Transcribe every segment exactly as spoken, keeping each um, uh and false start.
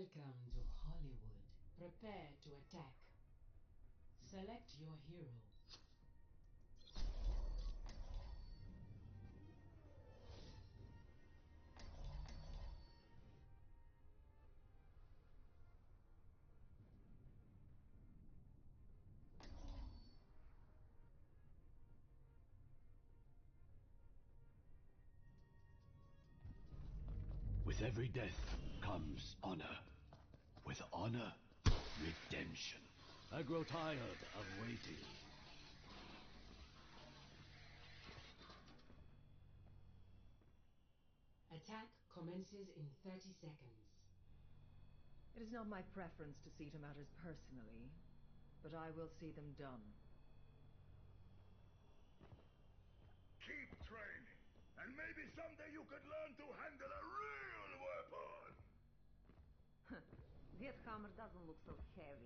Welcome to Hollywood. Prepare to attack. Select your hero. With every death comes honor. With honor, redemption. I grow tired of waiting. Attack commences in thirty seconds. It is not my preference to see to matters personally, but I will see them done. Keep training, and maybe someday you could learn to handle a real weapon! That hammer doesn't look so heavy.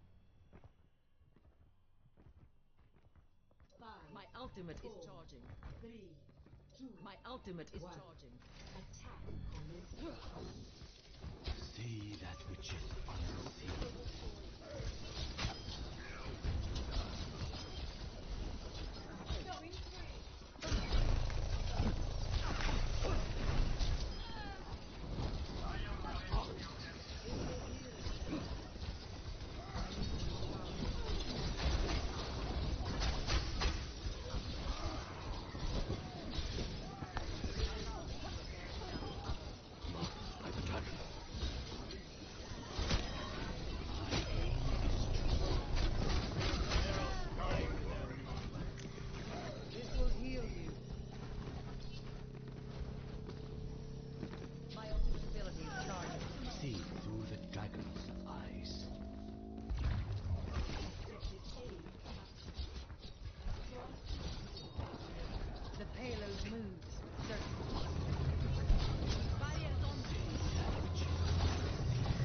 Five, My ultimate four, is charging. Three, two, My ultimate is one. charging. Attack commences. See that which is unseen. Going free. By the dragon. This will heal you. My ultimate ability is charging. See through the dragon's eyes. The payload moves. Certain. Barriers on. That which is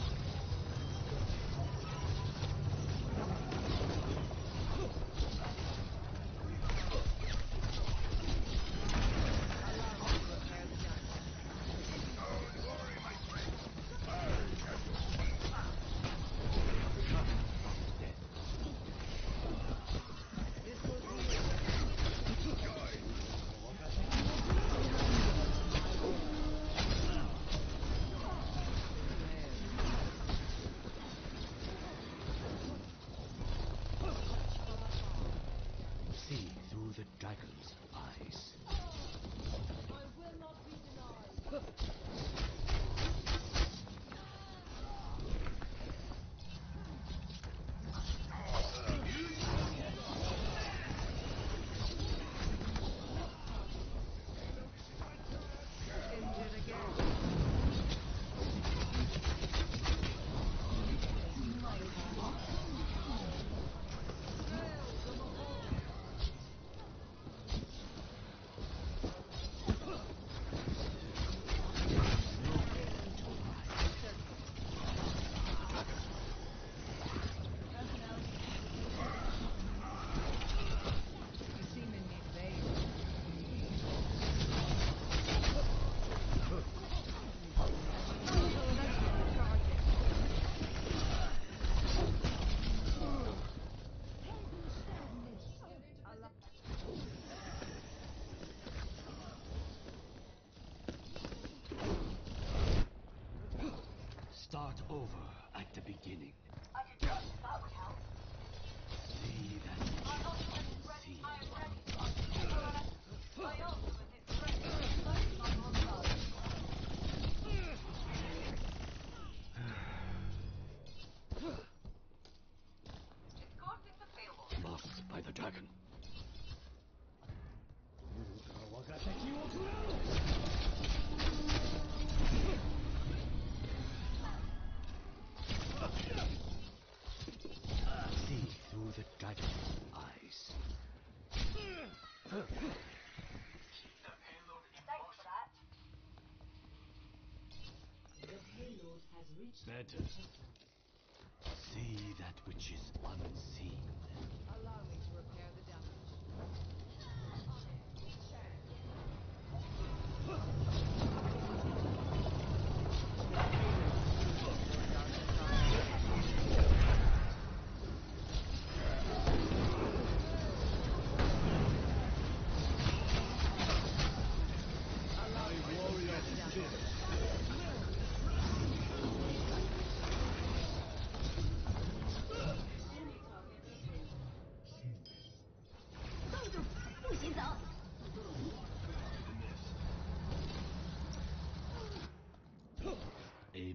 Allow me to repair the damage. Don't worry, my friend. death. This will heal. See through the dragon's eyes. I will not be denied. Injured again. You seem in need of aid. Start over at the beginning. I suggest that would help. See that My which ultimate is is ready. unseen. I am ready. My ultimate is ready. Focus on your side. Escorting the payload. Lost by the dragon. See through the dragon's eyes. Thanks for that. The payload has reached Better. the checkpoint. See that which is unseen. Allow me to repair the damage.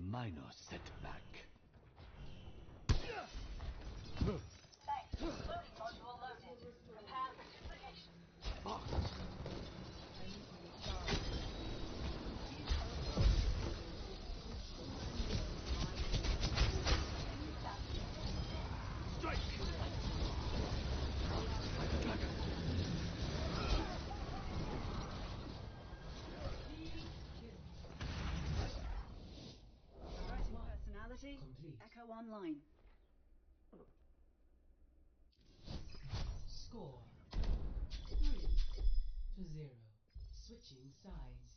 minor setback. Thanks. Loading module loaded. Prepare for duplication. Strike! Like a dragon. Writing personality. Complete. Echo online. Score three to zero. Switching sides.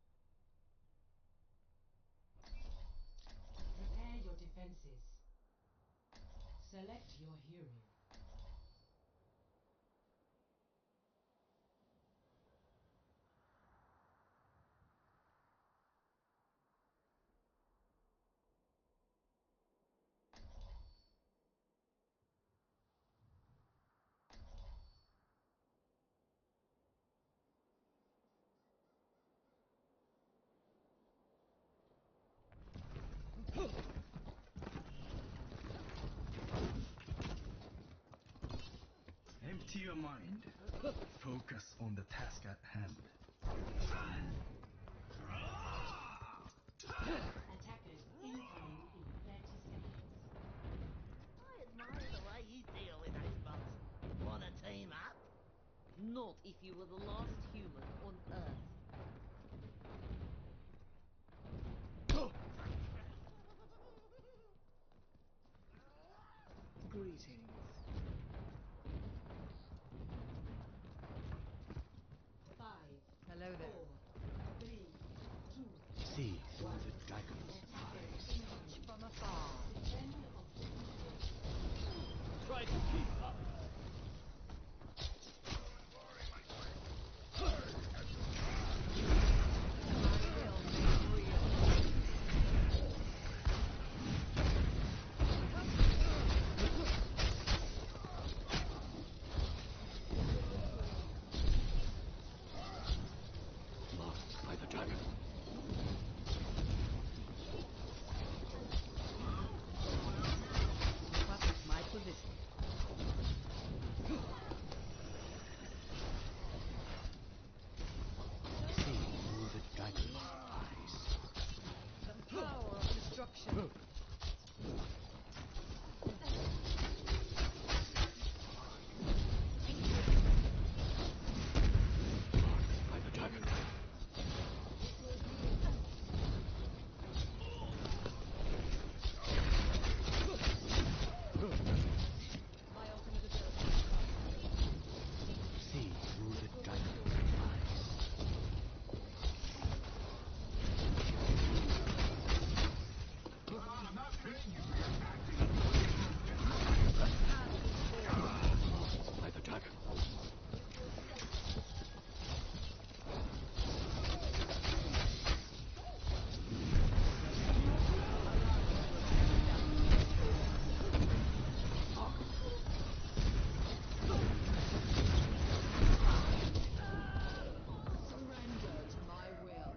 Prepare your defenses. Select your hero. Empty your mind. Focus on the task at hand. Attackers incoming in thirty seconds. I admire the way you deal with those bugs. Wanna team up? Not if you were the last human on Earth. Greetings. Five, Hello there. four, three, two, See through the dragon's attackers eyes. incoming. From afar. Defend objective. Try to keep up. Marked by the dragon. What is my position? See through the dragon's eyes. The power of destruction. By the dragon. My ultimate ability. See through the dragon's eyes. By the dragon. Surrender to my will.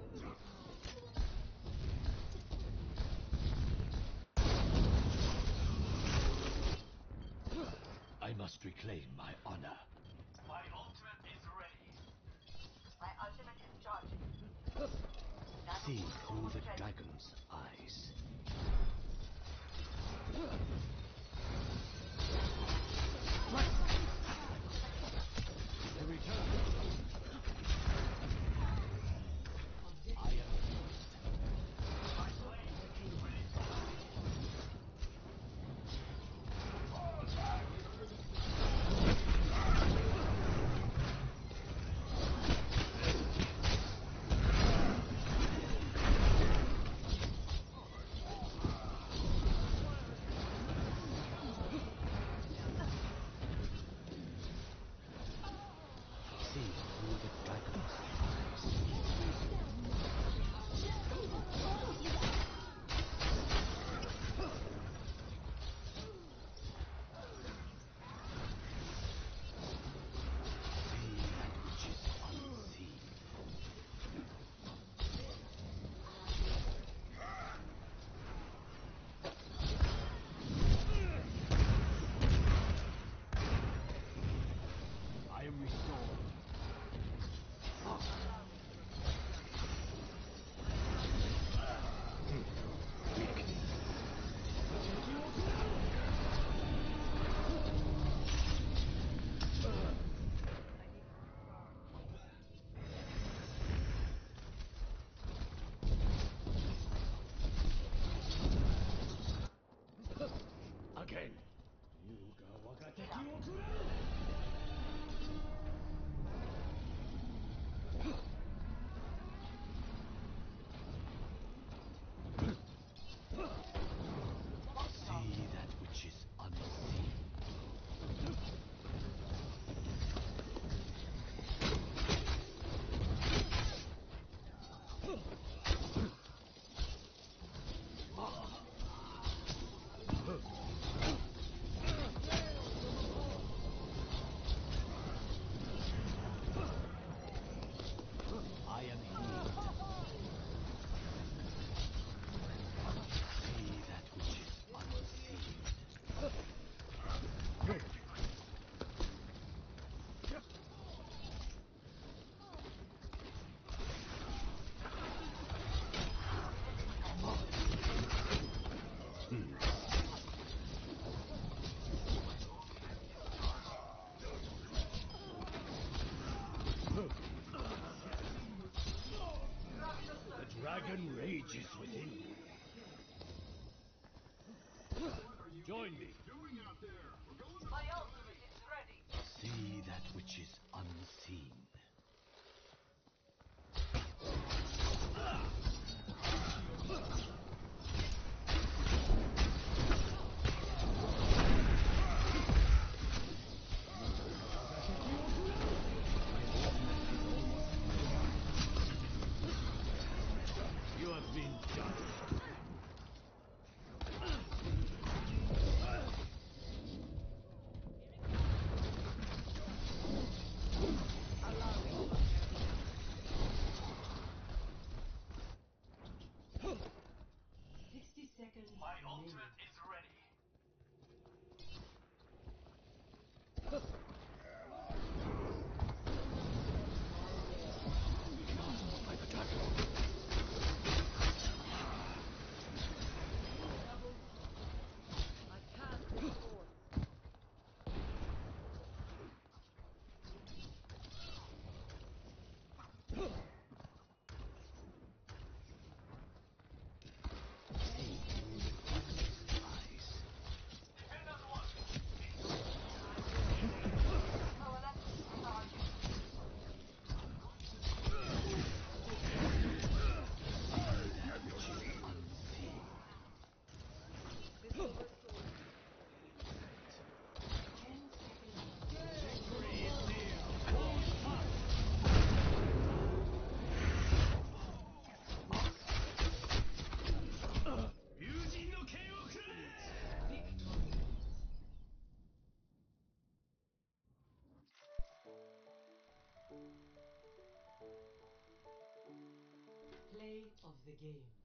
I must reclaim my honor. My ultimate is ready. My ultimate is charging. See through the dragon's eyes. I return. I am beast. My blade is ready to Join me. My ultimate is ready. See that which is unseen. You have been judged. Sixty seconds. My remaining. ultimate is ready. Like attack. I cast the force. This will restore. Ten seconds. Play of the game.